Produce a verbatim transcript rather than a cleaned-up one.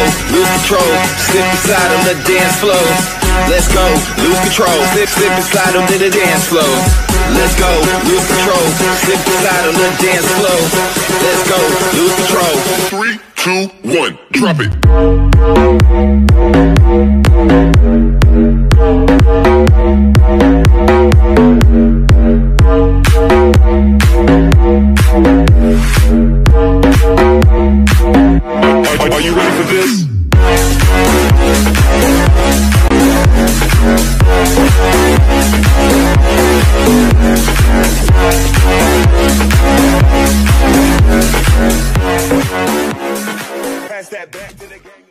lose control. Slip and slide on the dance floor. Let's go, lose control. Slip, slip and slide on the dance floor. Let's go, lose control. Slip and slide on the dance floor. Let's go, lose control. Three, two, one, drop it. Are, are you ready for this? Pass that back to the game.